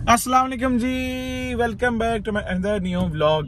अस्सलाम वालेकुम जी, welcome back to my another new vlog.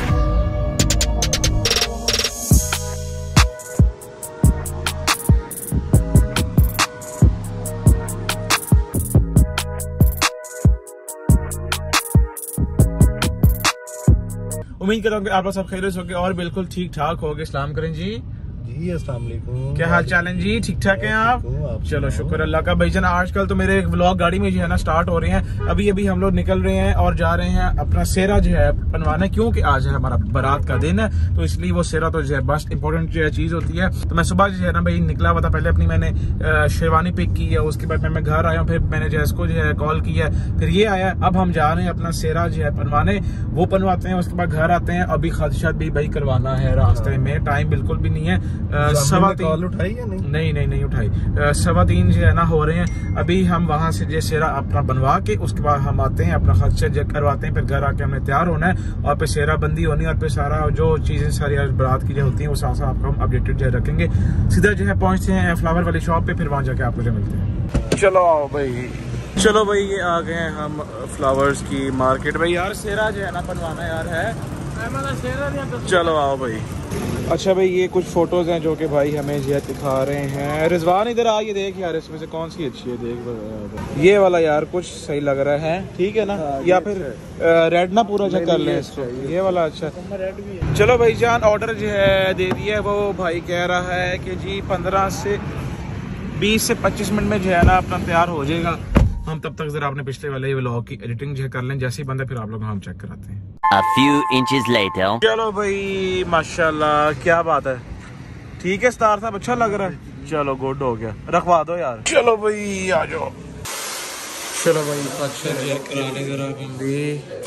उम्मीद करता हूँ कि आप लोग सब खैरियत होंगे और बिल्कुल ठीक ठाक होंगे। सलाम करें जी। जी अस्सलाम वालेकुम। क्या हाल चाल है जी? ठीक ठाक हैं आप? चलो शुक्र अल्लाह का। भाईजान आजकल तो मेरे व्लॉग गाड़ी में जो है ना स्टार्ट हो रहे हैं। अभी अभी हम लोग निकल रहे हैं और जा रहे हैं अपना सेहरा जो है बनवाना, क्योंकि आज है हमारा बारात का दिन है, तो इसलिए वो सेहरा तो जो है बस इंपॉर्टेंट जो है चीज होती है। तो मैं सुबह जो है ना भाई निकला हुआ था, पहले अपनी मैंने शेरवानी पिक की है, उसके बाद मैं घर आया हूँ, फिर मैंने जो है इसको जो है कॉल किया, फिर ये आया। अब हम जा रहे हैं अपना सेहरा जो है बनवाने, वो बनवाते हैं, उसके बाद घर आते हैं। अभी खदशत भी भाई करवाना है रास्ते में, टाइम बिल्कुल भी नहीं है। सवा कॉल उठाई या नहीं उठाई। 3:15 जो है ना हो रहे हैं। अभी हम वहां से जो सेहरा अपना बनवा के उसके बाद हम आते हैं, अपना खर्चा जो करवाते हैं, फिर घर आके हमने तैयार होना है और फिर सेहरा बंदी होनी है और फिर सारा जो चीजें सारी बारात की जो होती है वो साथ आपको हम अपडेटेड जो रखेंगे। सीधा जो है पहुंचते हैं फ्लावर वाली शॉप पे, फिर वहां जाके आपको जो मिलते हैं। चलो आओ भाई, चलो भाई ये आ गए हैं हम फ्लावर्स की मार्केट। भाई यार सेहरा जो है ना बनवाना यार है, चलो आओ भाई। अच्छा भाई ये कुछ फोटोज हैं जो कि भाई हमें जो दिखा रहे हैं। रिजवान इधर आ, ये देख यार इसमें से कौन सी अच्छी है, देख ये वाला यार कुछ सही लग रहा है, ठीक है ना? या फिर रेड ना पूरा चेक कर लें इसको, ये वाला अच्छा। चलो भाई जान ऑर्डर जो है दे दिया है। वो भाई कह रहा है कि जी 15 से 20 से 25 मिनट में जो है ना अपना तैयार हो जाएगा। हम तब तक जरा अपने पिछले वाले व्लॉग की एडिटिंग जो कर लें, जैसे ही बंदा फिर आप लोग हम चेक कराते हैं। A few inches later. चलो भाई माशाल्लाह, क्या बात है, ठीक है स्टार साहब, अच्छा लग रहा है। चलो गुड हो गया, रखवा दो यार। चलो भाई आ जाओ। चलो भाई अच्छा चेक करा ले जरा बंदी।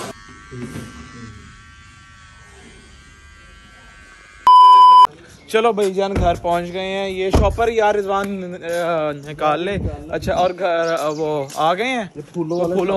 चलो भाई जान घर पहुंच गए हैं। ये शॉपर यार रिजवान निकाल ले। अच्छा और वो आ गए हैं फूलों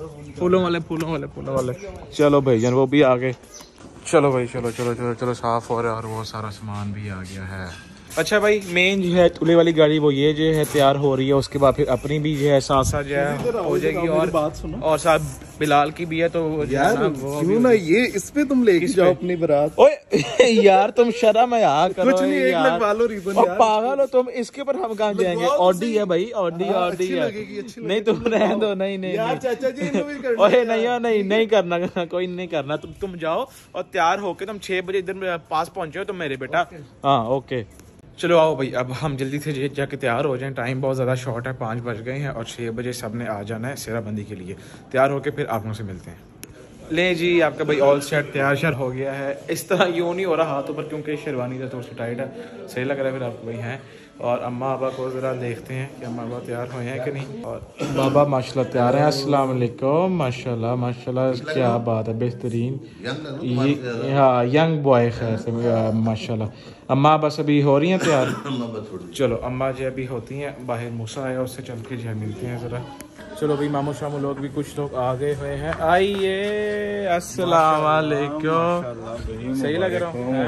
वाले। चलो भाई जान वो भी आ गए। चलो भाई चलो साफ हो रहा है और वो सारा सामान भी आ गया है। अच्छा भाई मेन जो है तुले वाली गाड़ी वो ये जो है तैयार हो रही है, उसके बाद फिर अपनी भी जो है साथ जो है हो जाएगी और बात सुनो, और साथ बिलाल की भी है। तो यार क्यों ना ये इस पे तुम लेके जाओ अपनी बारात। ओए यार तुम शर्म है यार, कुछ नहीं, एक लगवा लो रिबन यार। पागल हो तुम, इसके ऊपर हम कहाँ जाएंगे? ऑडी है भाई, ऑडी है। नहीं तुम रहने दो, नहीं यार चाचा जी ओए नहीं करना, कोई नहीं करना। तुम जाओ और तैयार होके तुम 6 बजे इधर पास पहुंचे हो तुम मेरे बेटा। हाँ ओके चलो आओ भाई, अब हम जल्दी से जाके तैयार हो जाएं। टाइम बहुत ज़्यादा शॉर्ट है, 5 बज गए हैं और 6 बजे सब ने आ जाना है सेहराबंदी के लिए। तैयार होके फिर आप लोगों से मिलते हैं। ले जी आपका भाई ऑल सेट तैयार हो गया है। इस तरह यूँ नहीं हो रहा हाथों पर, क्योंकि शेरवानी का थोड़ा सा टाइट है, सही लग रहा है फिर आपको भाई हैं। और अम्मा अब्बा को ज़रा देखते हैं कि अम्मा अब्बा तैयार हुए हैं कि नहीं। और बाबा माशाल्लाह तैयार हैं। अस्सलाम वालेकुम। माशाल्लाह क्या बात है, बेहतरीन। ये हाँ यंग बॉय खैर से माशाल्लाह। अम्मा बस अभी हो रही हैं तैयार। चलो अम्मा जो अभी होती हैं बाहर, मूसा आया उससे चल के जो मिलते हैं ज़रा। चलो भाई मामू शामू लोग भी कुछ लोग आ गए हुए हैं। आइए अस्सलाम वालेकुम। सही लग रहा हूँ,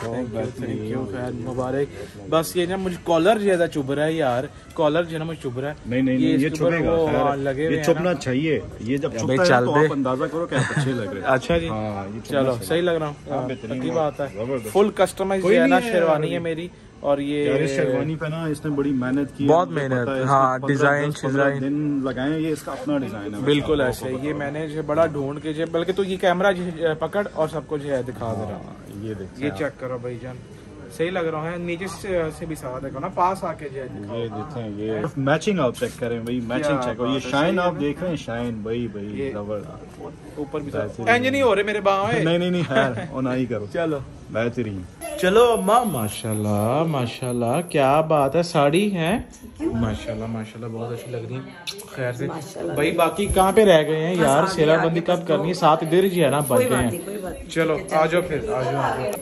मुबारक। बस ये ना मुझे कॉलर ज्यादा चुभ रहा है यार, कॉलर जो है ना मुझे चुभ रहा है। नहीं ये चुभेगा, लगे ये चुभना चाहिए। ये जब चुभता है तो आप अंदाजा करो क्या अच्छे लग रहे हैं। अच्छा जी चलो सही लग रहा हूँ, अच्छी बात है। फुल कस्टमाइज है ना शेरवानी है मेरी। और ये शेरवानी पे ना इसने बड़ी मेहनत की, बहुत मेहनत। हाँ डिजाइन दिन लगाए, ये इसका अपना डिजाइन है। बिल्कुल ऐसे ये मैंने जो बड़ा ढूंढ के जो, बल्कि तो ये कैमरा जो पकड़ और सबको जो है दिखा दे रहा। ये चेक करो भाई जान, सही लग रहा है। नीचे से भी साथ देखो ना, पास आके जो ये देखें, ये मैचिंग आप चेक करें भाई, मैचिंग चेक करो। ये शाइन आप देख रहे हैं, शाइन भाई जबरदस्त। ऊपर भी इंज नहीं हो रहे मेरे बाँव। नहीं है और ना ही करो। चलो बेहतरीन। चलो अम्मा माशाल्लाह क्या बात है, साड़ी है माशाल्लाह बहुत अच्छी लग रही है। खैर से भाई बाकी कहाँ पे रह गए हैं यार, सेहराबंदी कब करनी है? 7 देर जी है ना बच गए हैं। चलो आ जाओ फिर, आ जाओ।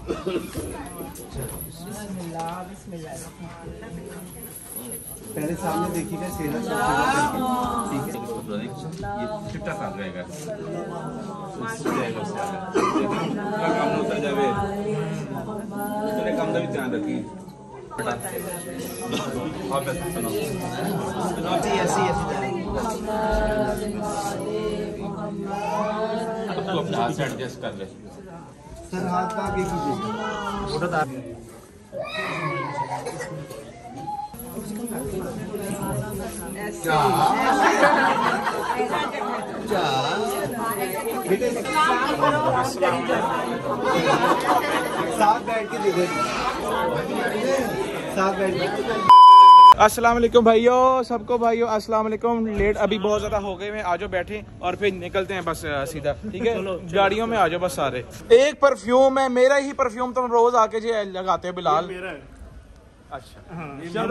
पहले सामने देखिएगा सेना ठीक है, ये चिट्टा साफ रहेगा, काम उतर जावे, तेरे काम का भी ध्यान रखिए। ऐसी तो अपने हाथ से एडजस्ट कर ले सर, हाथ का आगे कीजिए। साथ बैठ के देखो, साथ बैठ के। अस्सलाम वालेकुम भाइयों, सबको भाइयों अस्सलाम वालेकुम। लेट अभी बहुत ज़्यादा हो गए हैं, आज बैठे और फिर निकलते हैं बस सीधा, ठीक है। गाड़ियों में आ जाओ बस सारे। एक परफ्यूम है, मेरा ही परफ्यूम तुम रोज आके जो लगाते हो बिलाल। अच्छा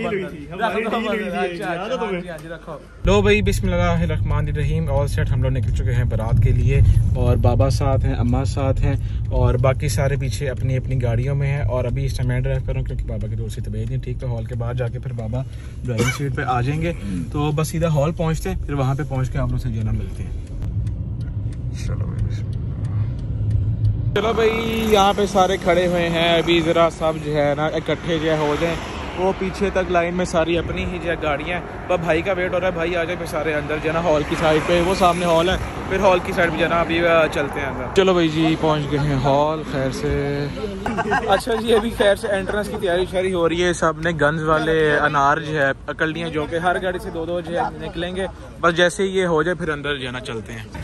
लो भाई, बिस्मिल्लाहिर्रहमानिर्रहीम। ऑल सेट, हम लोग निकल चुके हैं बारात के लिए और बाबा साथ हैं, अम्मा साथ हैं और बाकी सारे पीछे अपनी अपनी गाड़ियों में हैं। और अभी इस टाइम मैं ड्राइव करूँ क्योंकि बाबा की दूर से तबीयत नहीं ठीक, तो हॉल के बाद जाके फिर बाबा ड्राइविंग सीट पे आ जाएंगे। तो बस सीधा हॉल पहुँचते हैं, फिर वहाँ पे पहुँच के आप लोग से जना मिलते हैं। चलो भाई, यहाँ पे सारे खड़े हुए हैं, अभी ज़रा सब जो है ना इकट्ठे जो हो जाएं। वो पीछे तक लाइन में सारी अपनी ही जो गाड़ियाँ हैं, पर भाई का वेट हो रहा है, भाई आ जाए फिर सारे अंदर जो है ना हॉल की साइड पे। वो सामने हॉल है, फिर हॉल की साइड पे जो है ना अभी चलते हैं अंदर। चलो भाई जी, पहुँच गए हैं हॉल खैर से। अच्छा जी, अभी खैर से एंट्रेंस की तैयारी शारी हो रही है। सब ने गन्स वाले अनार जो है पकड़ लिए, जो कि हर गाड़ी से दो दो जो है निकलेंगे। बस जैसे ही ये हो जाए फिर अंदर जो है ना चलते हैं।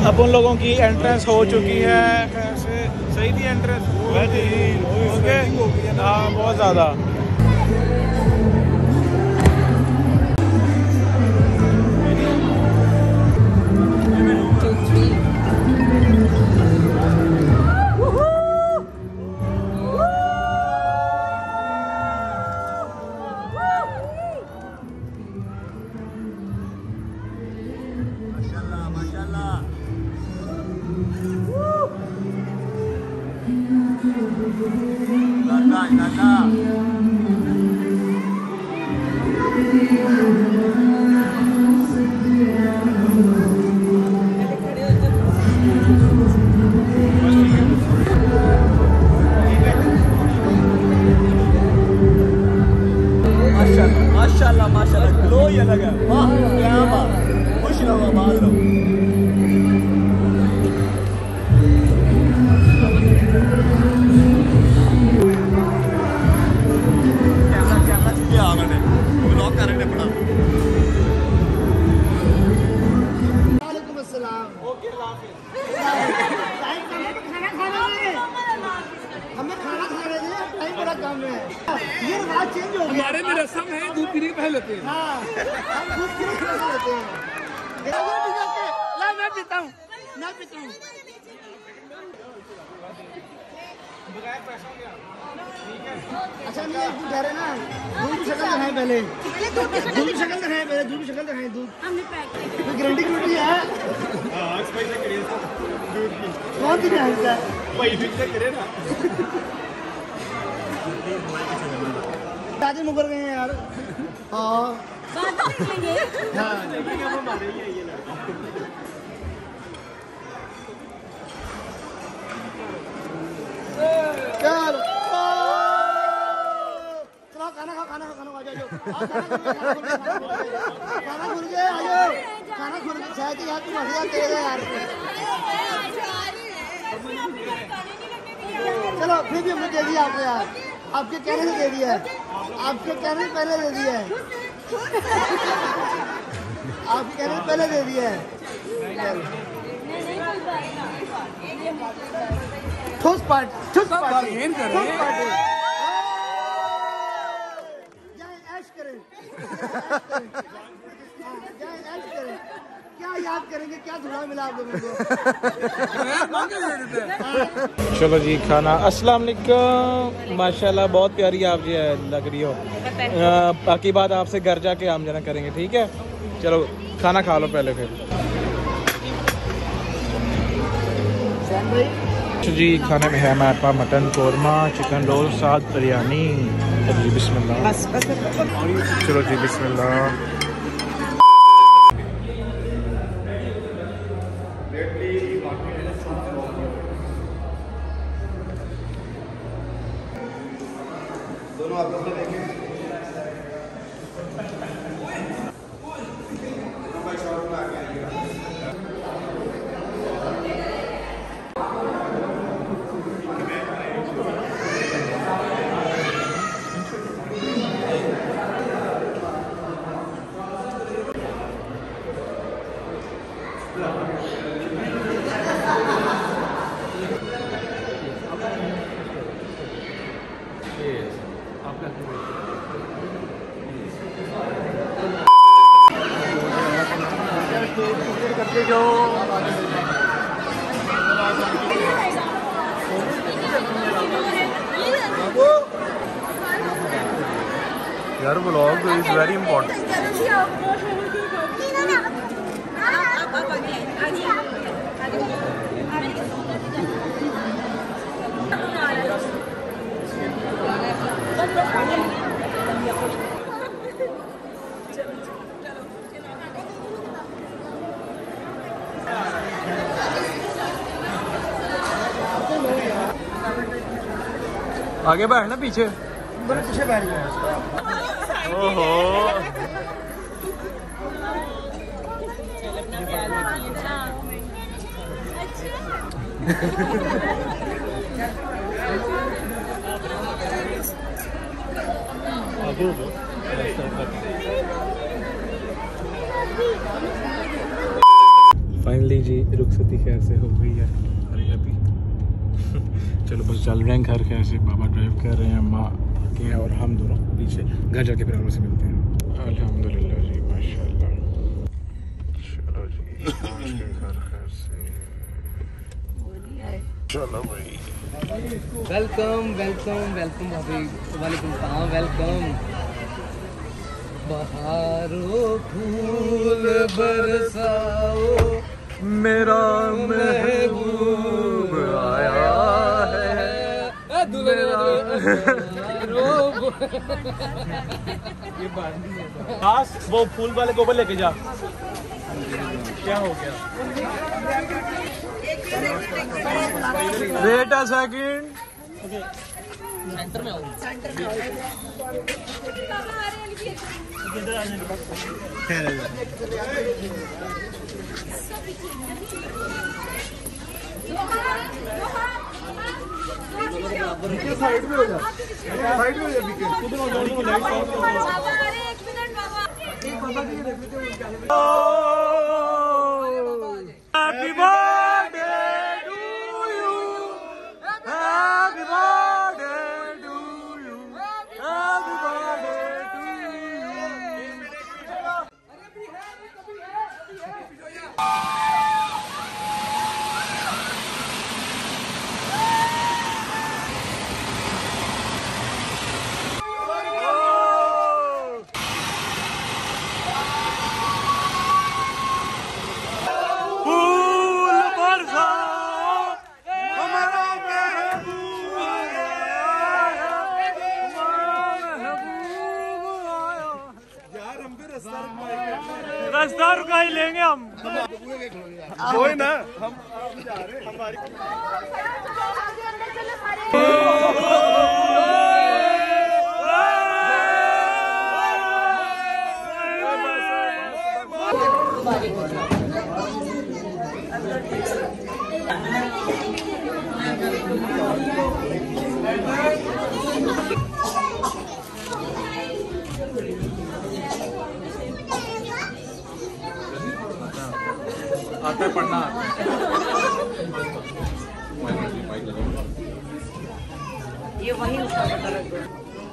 अब उन लोगों की एंट्रेंस हो चुकी है। कैसे सही थी एंट्रेंस? ओके, हाँ बहुत ज़्यादा। माशाल्लाह माशाल्लाह ग्लो ही अलग है। वाह क्या बात, खुश रहो आबाद रहो। कैमरा चुके आ मैंने ब्लॉक कर रहे पड़ा। वालेकुम अस्सलाम। ओके हमें खाना खा रहे थे, टाइम बड़ा कम है। ये बात चेंज हो गई। हमारे में रस्म है दूध पीने के पहले लेते हैं। हाँ, हम दूध पीने के पहले लेते हैं। मैं पीता हूँ, मैं पीता हूँ। अच्छा नहीं दूध ठहरे ना, दूध की शक्ल दिखाएं पहले। दूध की शक्ल दिखाएं पहले, दूध की शक्ल दिखाएं। दूध कोई गारंटी गारंटी है? कौन सी गारंटी है भाई? फिक्स करे ना। दादी मुकर गए हैं यार। हाँ यार चलो खाना खाओ, खाना खाओ, आ जाओ। खाना खुल गया, आ जाओ। खाना खुल गया शायद यार, तुम हंस जाते हो यार। चलो फिर भी हमने दे दिया आपको यार, आपके कहने से दे दिया है, आपके कहने से पहले दे दिया है, आपके कहने से पहले दे दिया है। ठोस पार्टी, ठोस पार्टी, ठोस पार्टी। जाए ऐश करें, जाए ऐश करें। क्या याद करेंगे, क्या धुला मिला आप लोगों को। चलो जी खाना। अस्सलाम वालेकुम। माशाल्लाह बहुत प्यारी आप जी लग रही हो। बाकी बात आपसे घर जाके हम जना करेंगे, ठीक है? चलो खाना खा लो पहले फिर। जी खाने में है हमारे पास मटन कोरमा, चिकन रोल, साथ बिरयानी। जी बिस्मिल्लाह। चलो जी बिस्मिल्लाह। दोनों आपस में देखें। करके जो यार व्लॉग इज वेरी इंपॉर्टेंट। आगे बैठ ना, पीछे पीछे बैठ गए। ओहो फाइनली जी रुखसती खैर से हो गई है। अरे अभी चलो बस चल रहे हैं घर खैर से। बाबा ड्राइव कर रहे हैं, माँ के हैं और हम दोनों पीछे। घर जाके फिर से मिलते हैं। अल्हम्दुलिल्लाह जी, माशाल्लाह। चलो जी घर खैर से। चलो भाई वेलकम वेलकम वेलकम भाभी, वालेकुम सलाम, वेलकम। बहारों फूल बरसाओ मेरा महबूब आया है। बस वो फूल वाले गोबर लेके जा। क्या हो गया? Wait a second. सेंटर में आओ, सेंटर में आओ। साइड में हो जा, साइड में हो जा। Happy birthday to you, happy birthday to you, happy birthday to रास्ता रुका ही लेंगे हम। कोई ना हम जा रहे हैं हमारी। आता है पढ़ना। ये वही उसका पता लग गया।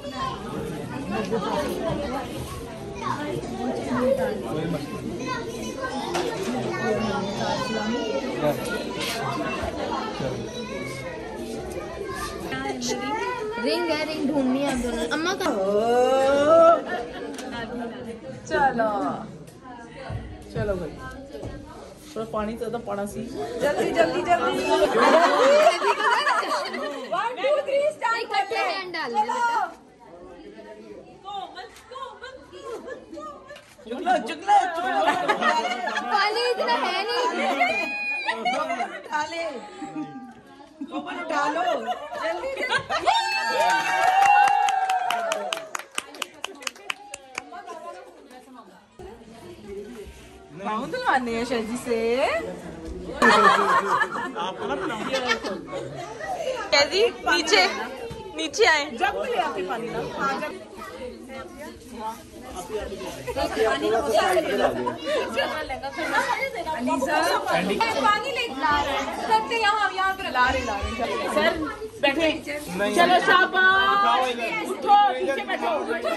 रिंग है, रिंग ढूंढनी है दोनों। अम्मा का चलो चलो भाई, थोड़ा पानी तो पड़ा सी। जल्दी जल्दी जल्दी। 1 2 3 स्टार्ट करते हैं। हैंड डाल ले बेटा। चुगला चुगला चुगला। पानी इतना है नहीं। उठा ले, उठा लो जल्दी जल्दी। पाउंड दिलवाने हैं शादी से। शादी नीचे नीचे आए। जब ले आते पानी ना। पानी ले ला रहे हैं। सकते यहाँ पे ला रहे सर। बैठे चलो शाबाश। उठो नीचे बैठो।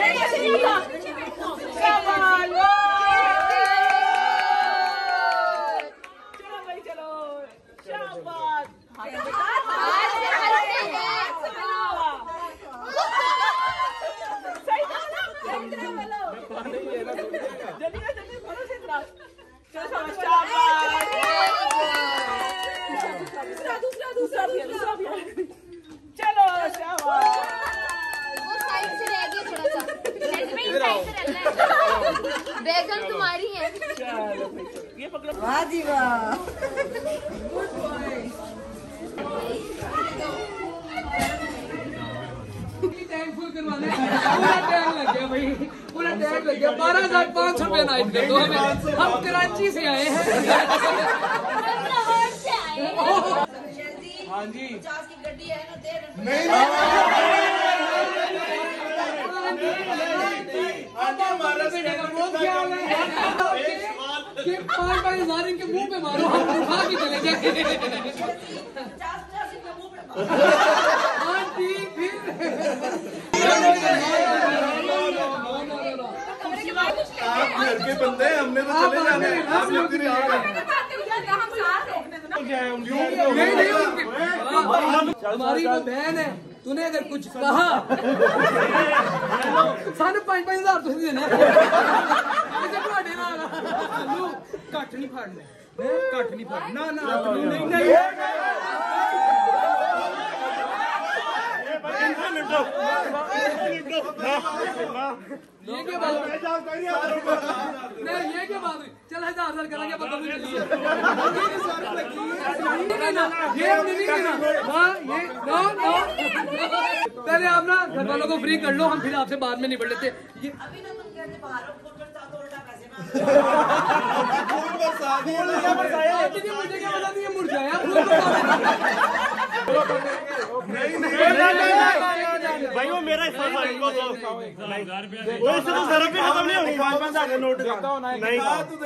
शाबाश। बैगन तुम्हारी है। ये पकड़ो। वाह जी वाह। फुल करवाना है। पूरा टाइम लग गया भाई, पूरा टाइम लग गया। 12,500 रुपया नाइट कर दो हमें। हम कराची से आए हैं। हाँ जी 50 की गड्डी है ना। दे नहीं हमारा बेटे का बहुत ख्याल है। ये 5,000 इनके मुंह पे मारो, हम उठा के चले जाएंगे। हाँ ठीक फिर आप घर के बंदे हैं, हमने तो चले जाना है। आप लोग नहीं हमारी वो बहन है, तूने अगर कुछ कहा साढ़े 5,000 तुझे देना घट नहीं फाड़ने, घट नहीं फाड़ने ना ना नहीं नहीं ये क्या बात नहीं, ये क्या बात हुई? चल 1,000 करेंगे पता नहीं चलिए ये हमने नहीं देना। हाँ ये नो नो पहले आप ना घर वालों को फ्री कर लो, हम फिर आपसे बाद में निपट लेते। ये मुझे क्या बता दिया मुड़ जाया भाई वो मेरा हिस्सा था, इनको तो वो इससे तो जरा भी खत्म नहीं होगी। 5,000 का नोट नहीं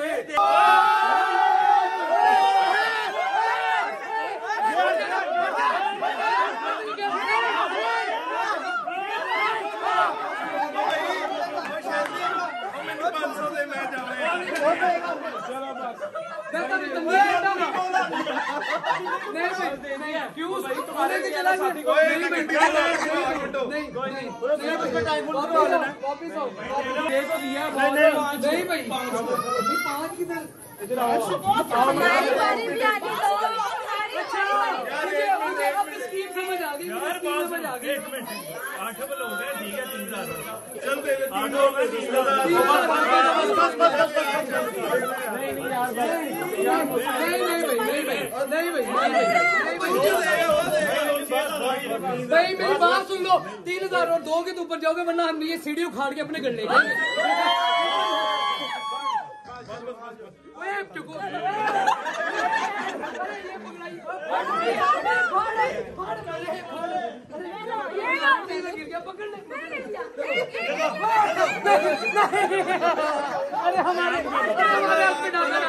नहीं मेरी बात सुन लो, 3,000 और दोगे तो ऊपर जाओगे, वरना हम ये सीढ़ी उखाड़ के अपने घर ले जाएंगे। अरे हमारे हक में डाका,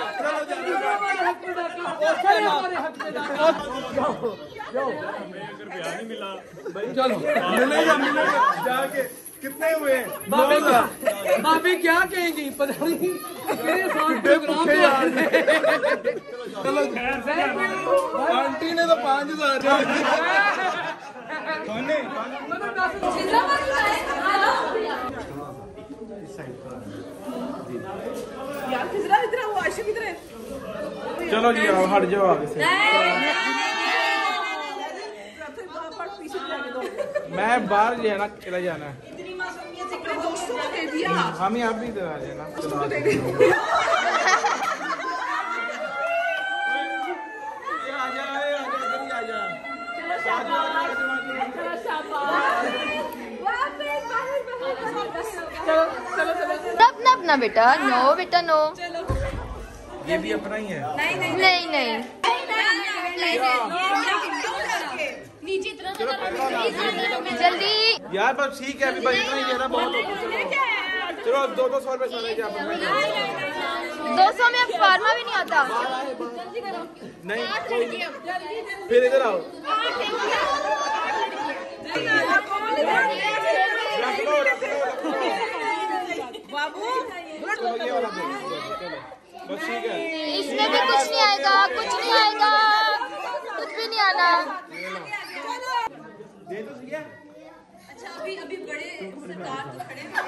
हमारे हक में डाका। चलो जाके कितने हुए हैं? भाभी क्या कहेंगी पता नहीं, मेरे साथ प्रोग्राम चलो आंटी ने तो 5,000 चलो जी आओ, हट जाओ आगे से। मैं बाहर जो है ना चला जाना है, हम ही आप भी इधर आ जाना। अपना बेटा नो, बेटा नो, ये भी अपना ही है। नहीं नहीं जल्दी यार बस ठीक है, अभी बस इतना ही देना बहुत होगा। चलो 200 रुपए चले जाए। 200 में अब फार्मा भी नहीं आता। नहीं फिर इधर आओ। बस ठीक है, इसमें भी कुछ नहीं आएगा, कुछ नहीं आएगा, कुछ भी नहीं आना। अच्छा अभी बड़े सरदार तो खड़े हैं।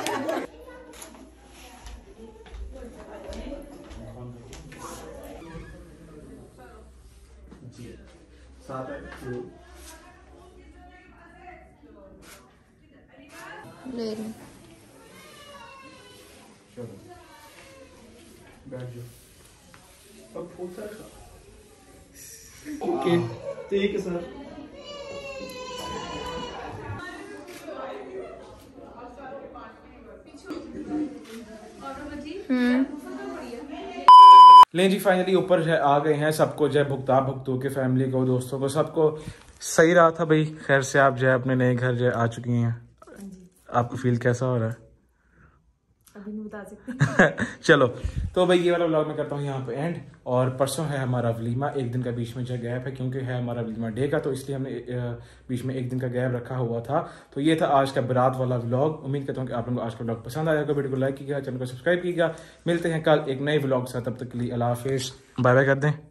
ले रही ओके ठीक है सर। ले जी फाइनली ऊपर जो आ गए हैं, सबको जो है भुगतू के फैमिली को, दोस्तों को, सबको सही रहा था भाई। खैर से आप जो है अपने नए घर जो आ चुकी हैं, आपको फील कैसा हो रहा है? अभी नहीं बता सकते। चलो तो भाई ये वाला व्लॉग मैं करता हूँ यहाँ पे एंड। और परसों है हमारा वलीमा, एक दिन का बीच में जो गैप है क्योंकि है हमारा वलीमा डे का, तो इसलिए हमने बीच में एक दिन का गैप रखा हुआ था। तो ये था आज का बारात वाला व्लॉग। उम्मीद करता हूँ कि आप लोगों को आज का व्लॉग पसंद आएगा। वीडियो को लाइक कीजिएगा, चैनल को सब्सक्राइब कीजिएगा। मिलते हैं कल एक नए व्लॉग के साथ, तब तक के लिए अल्लाह हाफिज़, बाय बाय कर दें।